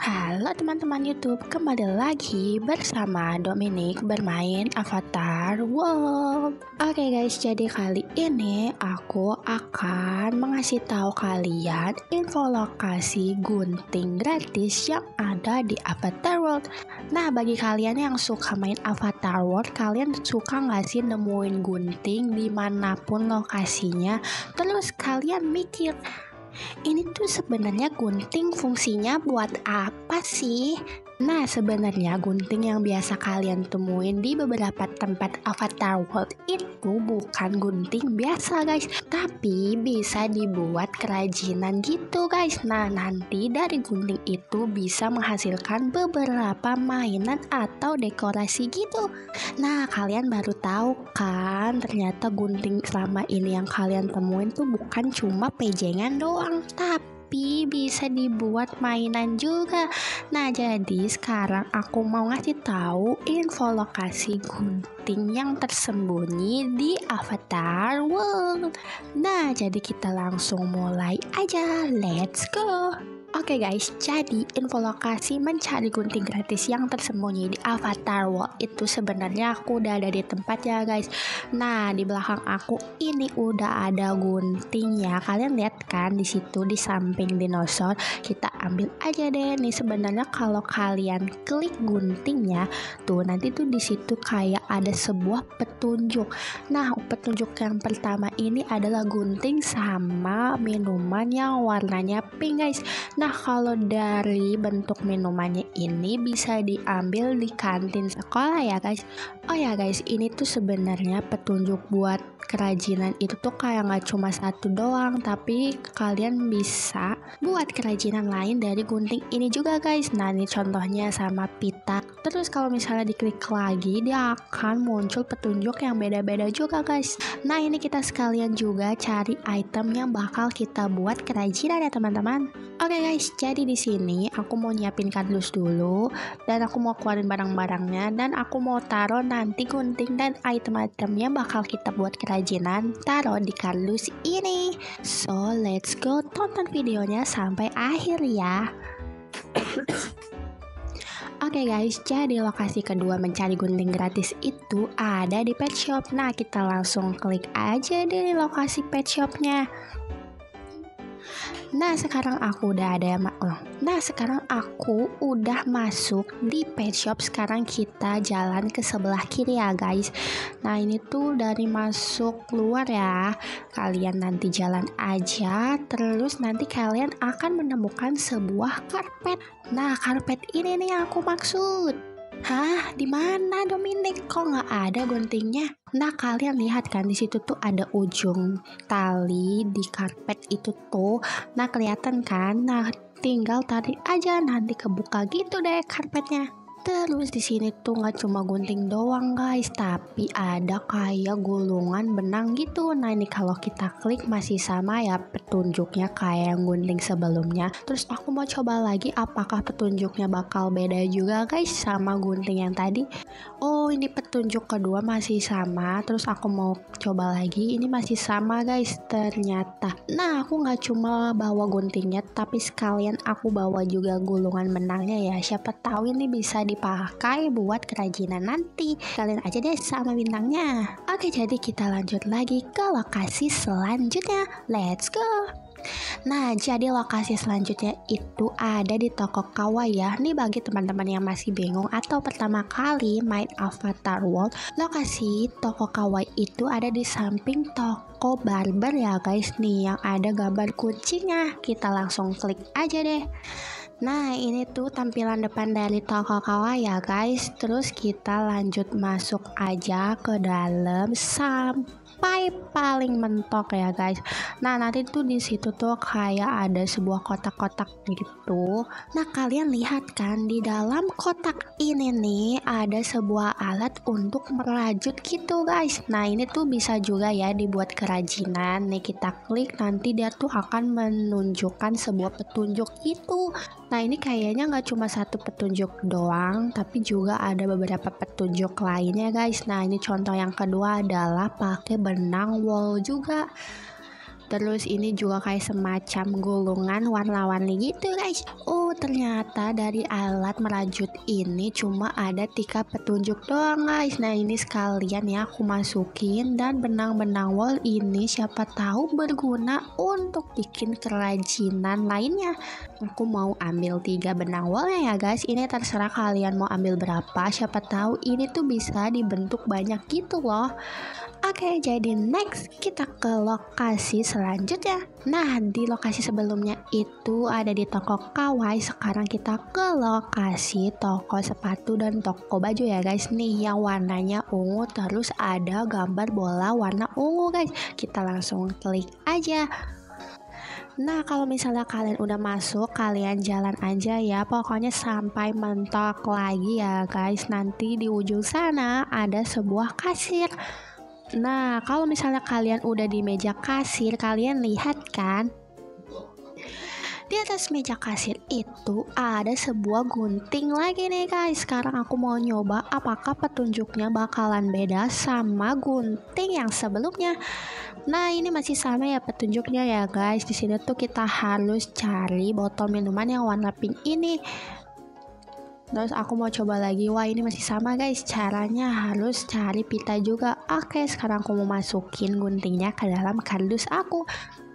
Halo teman-teman YouTube, kembali lagi bersama Dominic bermain Avatar World. Oke guys, jadi kali ini aku akan mengasih tahu kalian info lokasi gunting gratis yang ada di Avatar World. Nah, bagi kalian yang suka main Avatar World, kalian suka nggak sih nemuin gunting dimanapun lokasinya? Terus kalian mikir, ini tuh sebenarnya gunting fungsinya buat apa sih? Nah, sebenarnya gunting yang biasa kalian temuin di beberapa tempat Avatar World itu bukan gunting biasa guys, tapi bisa dibuat kerajinan gitu guys. Nah, nanti dari gunting itu bisa menghasilkan beberapa mainan atau dekorasi gitu. Nah, kalian baru tahu kan, ternyata gunting selama ini yang kalian temuin tuh bukan cuma pejengan doang, tapi bisa dibuat mainan juga. Nah, jadi sekarang aku mau ngasih tahu info lokasi gunting yang tersembunyi di Avatar World. Nah, jadi kita langsung mulai aja. Let's go. Oke guys, jadi info lokasi mencari gunting gratis yang tersembunyi di Avatar World itu sebenarnya aku udah ada di tempat ya guys. Nah, di belakang aku ini udah ada gunting ya. Kalian lihat kan di situ di samping dinosaur. Kita ambil aja deh nih. Sebenarnya kalau kalian klik guntingnya tuh nanti tuh di situ kayak ada sebuah petunjuk. Nah, petunjuk yang pertama ini adalah gunting sama minuman yang warnanya pink guys. Nah, kalau dari bentuk minumannya ini bisa diambil di kantin sekolah ya guys. Oh ya guys, ini tuh sebenarnya petunjuk buat kerajinan itu tuh kayak nggak cuma satu doang, tapi kalian bisa buat kerajinan lain dari gunting ini juga guys. Nah, ini contohnya sama pita. Terus kalau misalnya diklik lagi, dia akan muncul petunjuk yang beda-beda juga guys. Nah, ini kita sekalian juga cari item yang bakal kita buat kerajinan ya teman-teman. Oke guys, jadi di sini aku mau nyiapin kardus dulu dan aku mau keluarin barang-barangnya dan aku mau taruh nanti gunting dan item-item yang bakal kita buat kerajinan taruh di kardus ini. So, let's go tonton videonya sampai akhir ya. Oke guys, jadi lokasi kedua mencari gunting gratis itu ada di pet shop. Nah, kita langsung klik aja deh lokasi pet shopnya. Nah, sekarang aku udah masuk di pet shop. Sekarang kita jalan ke sebelah kiri ya guys. Nah, ini tuh dari masuk keluar ya. Kalian nanti jalan aja, terus nanti kalian akan menemukan sebuah karpet. Nah, karpet ini nih yang aku maksud. Hah, di mana Dominic? Kok nggak ada guntingnya? Nah, kalian lihat kan di situ tuh ada ujung tali di karpet itu tuh. Nah, kelihatan kan? Nah, tinggal tarik aja nanti kebuka gitu deh karpetnya. Terus di sini tuh nggak cuma gunting doang guys, tapi ada kayak gulungan benang gitu. Nah, ini kalau kita klik masih sama ya petunjuknya kayak yang gunting sebelumnya. Terus aku mau coba lagi apakah petunjuknya bakal beda juga guys sama gunting yang tadi. Oh, ini petunjuk kedua masih sama. Terus aku mau coba lagi, ini masih sama guys ternyata. Nah, aku nggak cuma bawa guntingnya tapi sekalian aku bawa juga gulungan benangnya ya. Siapa tahu ini bisa dipakai buat kerajinan nanti. Kalian aja deh sama bintangnya. Oke, jadi kita lanjut lagi ke lokasi selanjutnya. Let's go. Nah, jadi lokasi selanjutnya itu ada di toko kawaii ya. Nih bagi teman-teman yang masih bingung atau pertama kali main Avatar World, lokasi toko kawaii itu ada di samping toko barber ya guys. Nih yang ada gambar kucingnya. Kita langsung klik aja deh. Nah, ini tuh tampilan depan dari toko kawaii ya guys. Terus kita lanjut masuk aja ke dalam sampai paling mentok ya guys. Nah, nanti tuh di situ tuh kayak ada sebuah kotak-kotak gitu. Nah, kalian lihat kan di dalam kotak ini nih ada sebuah alat untuk merajut gitu guys. Nah, ini tuh bisa juga ya dibuat kerajinan. Nih kita klik nanti dia tuh akan menunjukkan sebuah petunjuk gitu. Nah, ini kayaknya nggak cuma satu petunjuk doang, tapi juga ada beberapa petunjuk lainnya guys. Nah, ini contoh yang kedua adalah pakai benang wool juga. Terus ini juga kayak semacam gulungan warna-warni gitu guys. Ternyata dari alat merajut ini cuma ada 3 petunjuk doang guys. Nah ini sekalian ya aku masukin, dan benang-benang wol ini siapa tahu berguna untuk bikin kerajinan lainnya. Aku mau ambil 3 benang wolnya ya guys. Ini terserah kalian mau ambil berapa, siapa tahu ini tuh bisa dibentuk banyak gitu loh. Oke, jadi next kita ke lokasi selanjutnya. Nah, di lokasi sebelumnya itu ada di toko Kawai. Sekarang kita ke lokasi toko sepatu dan toko baju ya guys. Nih yang warnanya ungu, terus ada gambar bola warna ungu guys. Kita langsung klik aja. Nah, kalau misalnya kalian udah masuk, kalian jalan aja ya. Pokoknya sampai mentok lagi ya guys. Nanti di ujung sana ada sebuah kasir. Nah, kalau misalnya kalian udah di meja kasir, kalian lihat kan? Di atas meja kasir itu ada sebuah gunting lagi nih guys. Sekarang aku mau nyoba apakah petunjuknya bakalan beda sama gunting yang sebelumnya. Nah, ini masih sama ya petunjuknya ya guys. Di sini tuh kita harus cari botol minuman yang warna pink ini. Terus aku mau coba lagi. Wah, ini masih sama guys. Caranya harus cari pita juga. Oke, sekarang aku mau masukin guntingnya ke dalam kardus aku.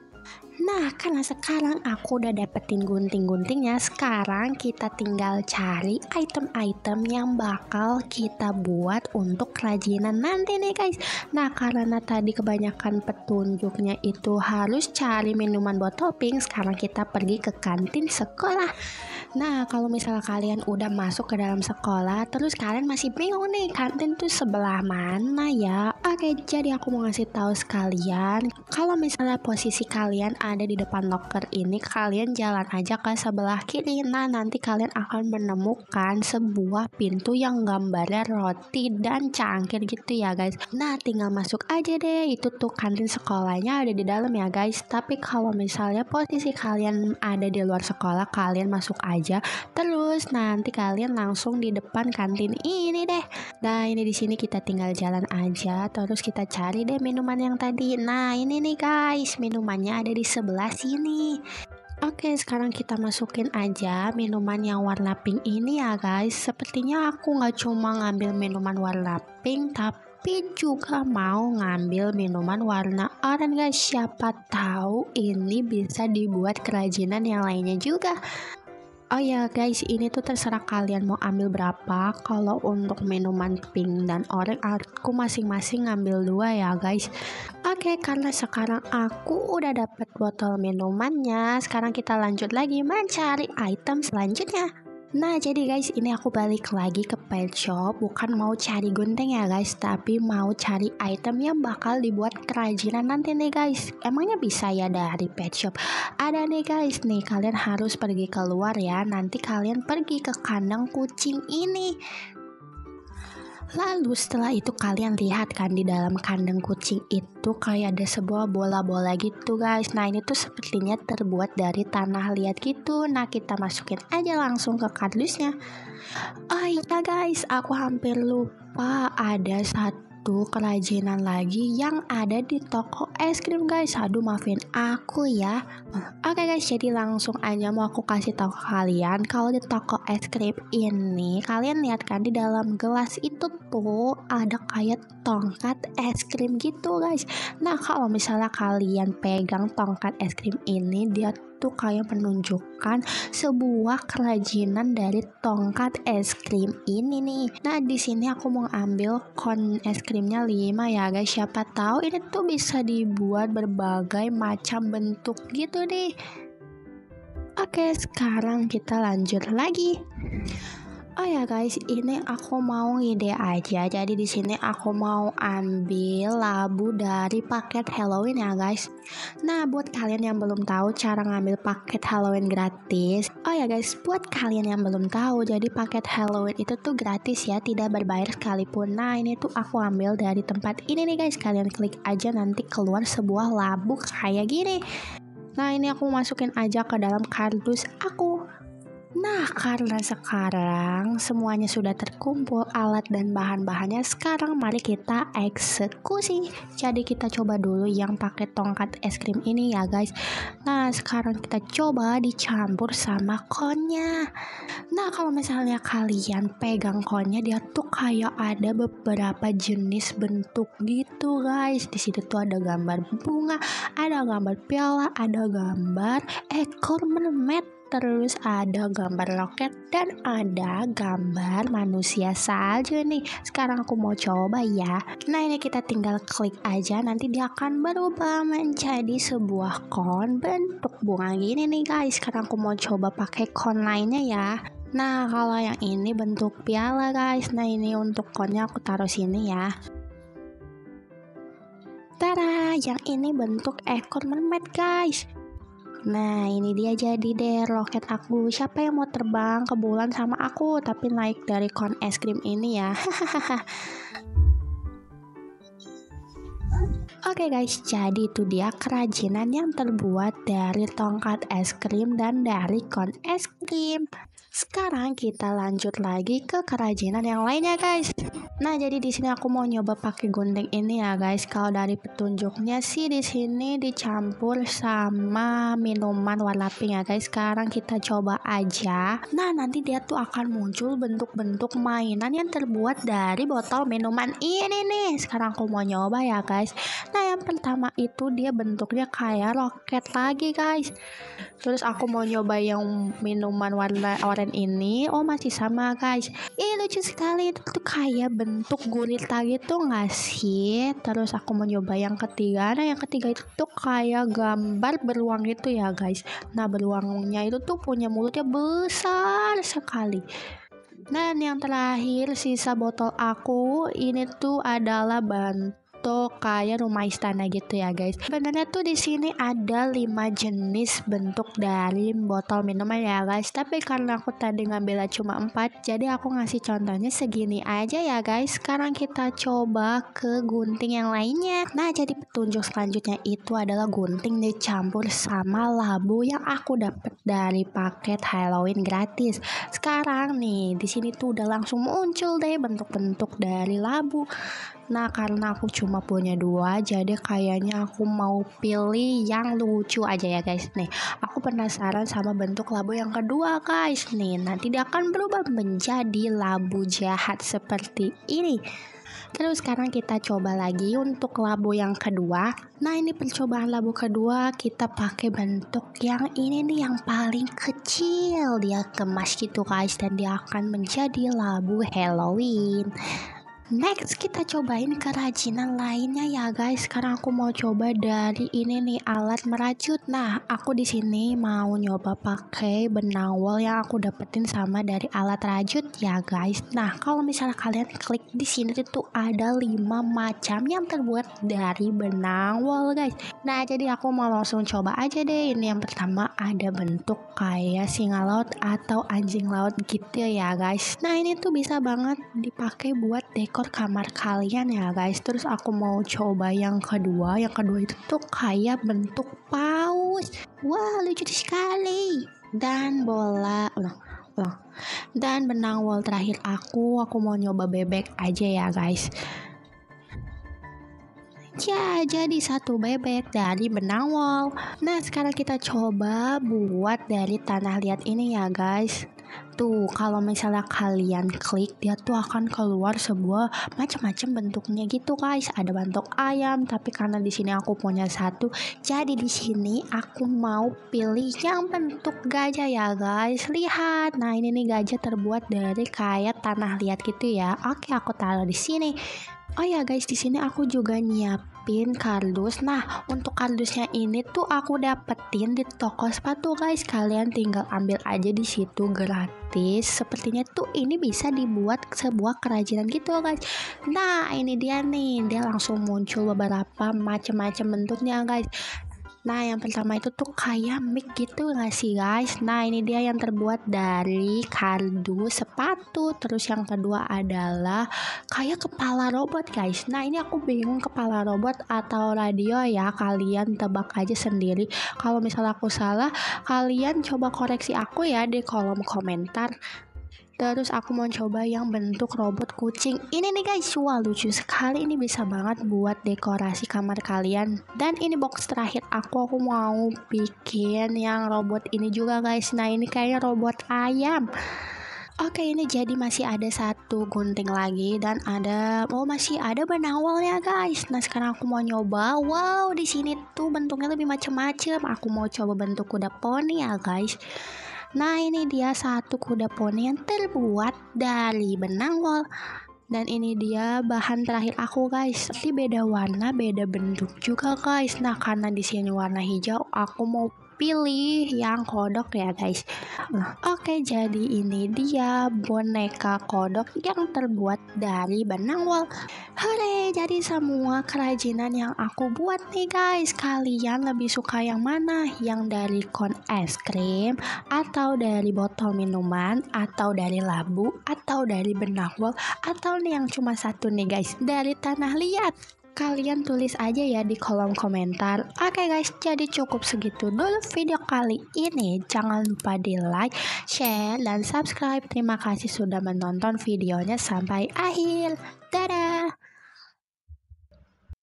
Nah, karena sekarang aku udah dapetin gunting-guntingnya, sekarang kita tinggal cari item-item yang bakal kita buat untuk kerajinan nanti nih guys. Nah, karena tadi kebanyakan petunjuknya itu harus cari minuman botol pink, sekarang kita pergi ke kantin sekolah. Nah, kalau misalnya kalian udah masuk ke dalam sekolah, terus kalian masih bingung nih kantin tuh sebelah mana ya? Oke, jadi aku mau ngasih tahu sekalian, kalau misalnya posisi kalian ada di depan locker ini, kalian jalan aja ke sebelah kiri. Nah, nanti kalian akan menemukan sebuah pintu yang gambarnya roti dan cangkir gitu ya guys. Nah, tinggal masuk aja deh. Itu tuh kantin sekolahnya ada di dalam ya guys. Tapi kalau misalnya posisi kalian ada di luar sekolah, kalian masuk aja. Terus nanti kalian langsung di depan kantin ini deh. Nah, ini di sini kita tinggal jalan aja. Terus kita cari deh minuman yang tadi. Nah, ini nih guys, minumannya ada di sebelah sini. Oke, sekarang kita masukin aja minuman yang warna pink ini ya guys. Sepertinya aku nggak cuma ngambil minuman warna pink, tapi juga mau ngambil minuman warna oranye guys. Siapa tahu ini bisa dibuat kerajinan yang lainnya juga. Oh ya guys, ini tuh terserah kalian mau ambil berapa. Kalau untuk minuman pink dan oranye, aku masing-masing ngambil 2 ya guys. Oke, karena sekarang aku udah dapet botol minumannya, sekarang kita lanjut lagi mencari item selanjutnya. Nah, jadi guys, ini aku balik lagi ke pet shop. Bukan mau cari gunting ya guys, tapi mau cari item yang bakal dibuat kerajinan nanti nih guys. Emangnya bisa ya dari pet shop? Ada nih guys, nih kalian harus pergi keluar ya. Nanti kalian pergi ke kandang kucing ini. Lalu setelah itu kalian lihat kan di dalam kandang kucing itu kayak ada sebuah bola-bola gitu guys. Nah, ini tuh sepertinya terbuat dari tanah liat gitu. Nah, kita masukin aja langsung ke kardusnya. Oh iya guys, aku hampir lupa, ada satu kerajinan lagi yang ada di toko es krim guys. Aduh, maafin aku ya. Oke guys, jadi langsung aja mau aku kasih tahu ke kalian, kalau di toko es krim ini kalian lihat kan di dalam gelas itu tuh ada kayak tongkat es krim gitu guys. Nah, kalau misalnya kalian pegang tongkat es krim ini, dia tuh kayak menunjukkan sebuah kerajinan dari tongkat es krim ini nih. Nah, di sini aku mau ambil kon es krimnya 5 ya guys. Siapa tahu ini tuh bisa dibuat berbagai macam bentuk gitu deh. Oke, sekarang kita lanjut lagi. Oh ya guys, ini aku mau ngide aja. Jadi di sini aku mau ambil labu dari paket Halloween ya guys. Nah, buat kalian yang belum tahu cara ngambil paket Halloween gratis. Oh ya guys, buat kalian yang belum tahu, jadi paket Halloween itu tuh gratis ya, tidak berbayar sekalipun. Nah, ini tuh aku ambil dari tempat ini nih guys. Kalian klik aja, nanti keluar sebuah labu kayak gini. Nah, ini aku masukin aja ke dalam kardus aku. Nah, karena sekarang semuanya sudah terkumpul alat dan bahan-bahannya, sekarang mari kita eksekusi. Jadi kita coba dulu yang pakai tongkat es krim ini ya guys. Nah, sekarang kita coba dicampur sama konnya. Nah, kalau misalnya kalian pegang konnya, dia tuh kayak ada beberapa jenis bentuk gitu guys. Di situ tuh ada gambar bunga, ada gambar piala, ada gambar ekor mermaid, terus ada gambar roket dan ada gambar manusia salju nih. Sekarang aku mau coba ya. Nah, ini kita tinggal klik aja, nanti dia akan berubah menjadi sebuah kon bentuk bunga gini nih guys. Sekarang aku mau coba pakai kon lainnya ya. Nah, kalau yang ini bentuk piala guys. Nah, ini untuk konnya aku taruh sini ya. Tara, yang ini bentuk ekor mermaid guys. Nah, ini dia jadi deh roket aku. Siapa yang mau terbang ke bulan sama aku tapi naik dari kon es krim ini ya? Oke guys, jadi itu dia kerajinan yang terbuat dari tongkat es krim dan dari kon es krim. Sekarang kita lanjut lagi ke kerajinan yang lainnya guys. Nah, jadi di sini aku mau nyoba pakai gunting ini ya guys. Kalau dari petunjuknya sih di sini dicampur sama minuman warna pink ya guys. Sekarang kita coba aja. Nah, nanti dia tuh akan muncul bentuk-bentuk mainan yang terbuat dari botol minuman ini nih. Sekarang aku mau nyoba ya guys. Nah, yang pertama itu dia bentuknya kayak roket lagi guys. Terus aku mau nyoba yang minuman warna oranye ini. Oh, masih sama guys. Lucu sekali, itu tuh kayak bentuk gurita gitu nggak sih? Terus aku mau nyoba yang ketiga. Nah, yang ketiga itu tuh kayak gambar beruang gitu ya guys. Nah, beruangnya itu tuh punya mulutnya besar sekali. Dan yang terakhir sisa botol aku ini tuh adalah bentuk kayak rumah istana gitu ya guys. Sebenarnya tuh di sini ada 5 jenis bentuk dari botol minuman ya guys. Tapi karena aku tadi ngambilnya cuma 4, jadi aku ngasih contohnya segini aja ya guys. Sekarang kita coba ke gunting yang lainnya. Nah, jadi petunjuk selanjutnya itu adalah gunting dicampur sama labu yang aku dapat dari paket Halloween gratis. Sekarang nih di sini tuh udah langsung muncul deh bentuk-bentuk dari labu. Nah, karena aku cuma punya 2, jadi kayaknya aku mau pilih yang lucu aja ya guys. Nih, aku penasaran sama bentuk labu yang kedua guys. Nih, nanti dia akan berubah menjadi labu jahat seperti ini. Terus sekarang kita coba lagi untuk labu yang kedua. Nah, ini percobaan labu kedua, kita pakai bentuk yang ini nih, yang paling kecil. Dia kemas gitu guys, dan dia akan menjadi labu Halloween. Next, kita cobain kerajinan lainnya ya guys. Sekarang aku mau coba dari ini nih, alat merajut. Nah, aku di sini mau nyoba pakai benang wol yang aku dapetin sama dari alat rajut ya guys. Nah, kalau misalnya kalian klik di sini tuh ada 5 macam yang terbuat dari benang wol guys. Nah, jadi aku mau langsung coba aja deh. Ini yang pertama ada bentuk kayak singa laut atau anjing laut gitu ya guys. Nah, ini tuh bisa banget dipakai buat dekor kamar kalian ya guys. Terus aku mau coba yang kedua. Yang kedua itu tuh kayak bentuk paus. Wah, lucu sekali. Dan bola dan benang wol terakhir aku mau nyoba bebek aja ya guys. Ya, jadi satu bebek dari benang wol. Nah, sekarang kita coba buat dari tanah liat ini ya guys. Tuh, kalau misalnya kalian klik, dia tuh akan keluar sebuah macam-macam bentuknya gitu guys. Ada bentuk ayam, tapi karena di sini aku punya satu, jadi di sini aku mau pilih yang bentuk gajah ya guys. Lihat, nah ini nih gajah terbuat dari kayak tanah liat gitu ya. Oke, aku taruh di sini. Oh ya guys, di sini aku juga nyiapin kardus. Nah, untuk kardusnya ini tuh aku dapetin di toko sepatu guys. Kalian tinggal ambil aja di situ gratis. Sepertinya tuh ini bisa dibuat sebuah kerajinan gitu guys. Nah, ini dia nih. Dia langsung muncul beberapa macam-macam bentuknya guys. Nah, yang pertama itu tuh kayak mic gitu nggak sih guys? Nah, ini dia yang terbuat dari kardus sepatu. Terus yang kedua adalah kayak kepala robot guys. Nah, ini aku bingung kepala robot atau radio ya. Kalian tebak aja sendiri. Kalau misalnya aku salah, kalian coba koreksi aku ya di kolom komentar. Terus aku mau coba yang bentuk robot kucing. Ini nih guys, wah lucu sekali. Ini bisa banget buat dekorasi kamar kalian. Dan ini box terakhir aku mau bikin yang robot ini juga guys. Nah, ini kayak robot ayam. Oke, ini jadi masih ada satu gunting lagi dan masih ada benawal ya guys. Nah, sekarang aku mau nyoba. Wow, di sini tuh bentuknya lebih macam-macam. Aku mau coba bentuk kuda poni ya guys. Nah, ini dia satu kuda poni yang terbuat dari benang wol. Dan ini dia bahan terakhir aku guys. Tapi beda warna, beda bentuk juga guys. Nah, karena di sini warna hijau, aku mau pilih yang kodok ya guys. Oke, jadi ini dia boneka kodok yang terbuat dari benang wol. Hore, jadi semua kerajinan yang aku buat nih guys. Kalian lebih suka yang mana? Yang dari kon es krim, atau dari botol minuman, atau dari labu, atau dari benang wol, atau nih yang cuma satu nih guys, dari tanah liat? Kalian tulis aja ya di kolom komentar. Oke guys, jadi cukup segitu dulu video kali ini. Jangan lupa di like, share, dan subscribe. Terima kasih sudah menonton videonya sampai akhir. Dadah!